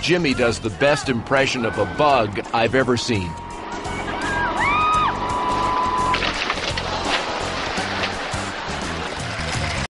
Jimmy does the best impression of a bug I've ever seen.